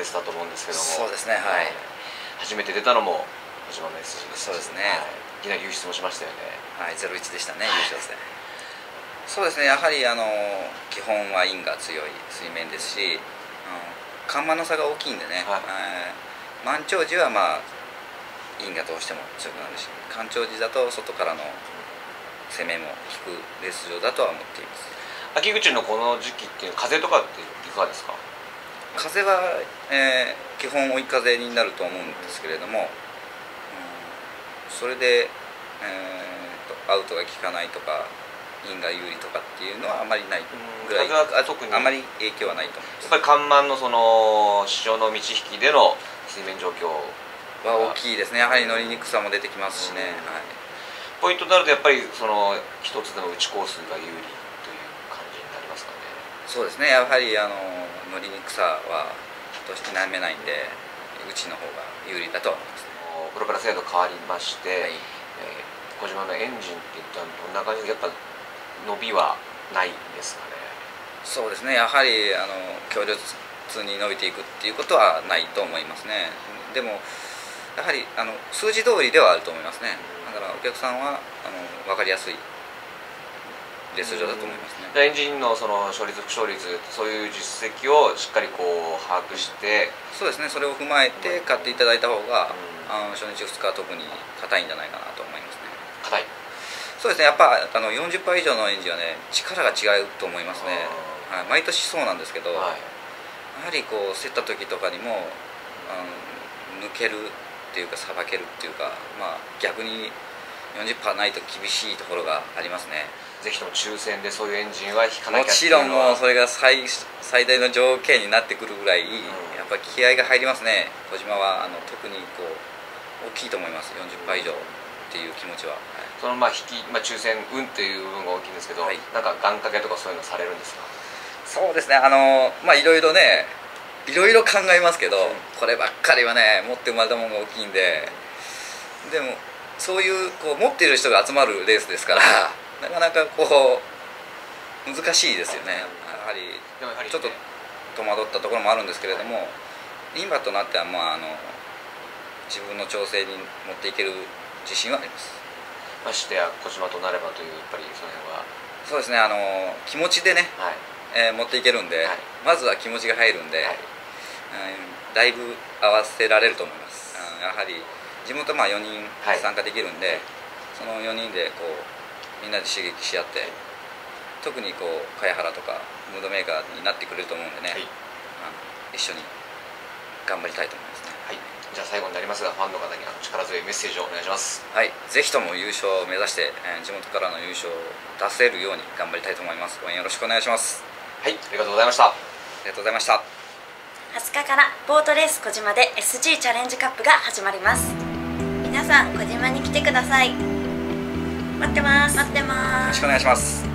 ースだと思うんですけども。 そうですね、はい。 初めて出たのも小島の SG です。 そうですね。 いきなり優勝もしましたよね。 はい、0-1でしたね、優勝戦。そうですね、やはり基本は陰が強い水面ですし、緩慢の差が大きいんでね、満潮時はまあ陰がどうしても強くなるし、干潮時だと外からの攻めも効くレース場だとは思っています。 秋口のこの時期っていう風とかっていかがですか？ 風は、基本追い風になると思うんですけれども、それで、アウトが効かないとか陰が有利とかっていうのはあまりないぐらい、特にあまり影響はないと思います。 やっぱり緩慢のその潮の満ち引きでの水面状況は大きいですね。やはり乗りにくさも出てきますしね。はい、 ポイントになるとやっぱりその一つでも打ちコースが有利という感じになりますかね。 そうですね。やはり乗りにくさはどうして否めないんで、打ちの方が有利だとは思います。 プロペラ制度変わりまして、小島のエンジンっていったらどんな感じでやっぱ伸びはないんですかね。 そうですね。やはり強烈に伸びていくっていうことはないと思いますね。でもやはり数字通りではあると思いますね。だからお客さんは分かりやすいレース場だと思いますね。 エンジンのその勝率不勝率そういう実績をしっかりこう把握して、 そうですね。それを踏まえて買っていただいた方が、初日2日は特に硬いんじゃないかなと思いますね。 硬い。 そうですね。やっぱ40パー以上のエンジンはね力が違うと思いますね。毎年そうなんですけど、やはりこう競った時とかにも抜けるっていうかさばけるっていうか、まあ逆に40パーないと厳しいところがありますね。 ぜひとも抽選でそういうエンジンは引かなきゃっていうのはもちろんもうそれが最大の条件になってくるぐらい、やっぱり気合が入りますね。小島は特にこう大きいと思います。40パー以上っていう気持ちは。 その抽選運っていう部分が大きいんですけど、なんか願掛けとかそういうのされるんですか？ そうですね。いろいろね、いろいろ考えますけど、こればっかりはね持って生まれたものが大きいんで、でもそういう持っている人が集まるレースですから、なかなか難しいですよね。やはりちょっと戸惑ったところもあるんですけれども、今となっては自分の調整に持っていける自信はあります。 ましてや小島となればという、やっぱりその辺はそうですね。気持ちでね、持っていけるんで、まずは気持ちが入るんで、だいぶ合わせられると思います。やはり地元4人参加できるんで、その4人でみんなで刺激し合って、特に茅原とかムードメーカーになってくれると思うんでね、一緒に頑張りたいと思いますね。 じゃあ最後になりますが、ファンの方に力強いメッセージをお願いします。 はい、ぜひとも優勝を目指して、地元からの優勝を出せるように頑張りたいと思います。応援よろしくお願いします。 はい、ありがとうございました。 ありがとうございました。 20日からボートレース小島で SG チャレンジカップが始まります。皆さん小島に来てください。待ってます。待ってます。 よろしくお願いします。